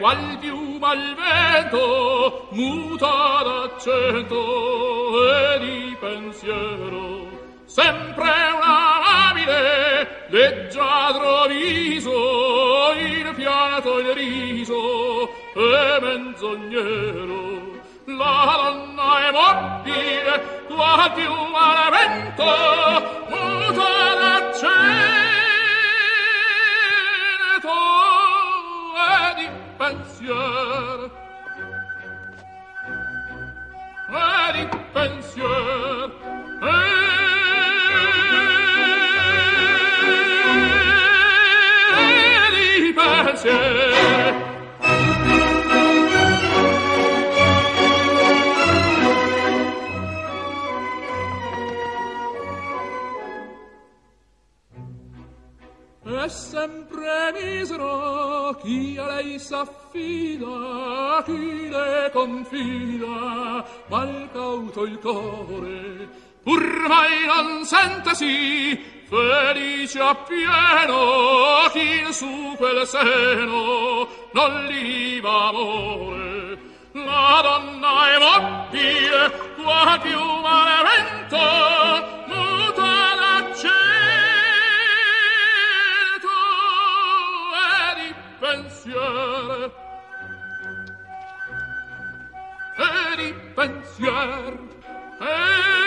qual piuma al vento, muta d'accento e di pensiero. Sempre una amabile, leggiadro viso, il pianto il riso e menzognero. La donna è mobile, qual piuma al vento, muta d'accento e di pensiero. E di pensiero. È sempre misero chi a lei s'affida, chi le confida, mal cauto il core, pur mai non sentesi felice appieno chi su quel seno non li va amore. La donna è mobile, qua piuma ne vento, muta d'accento e di pensiero. E di pensiero.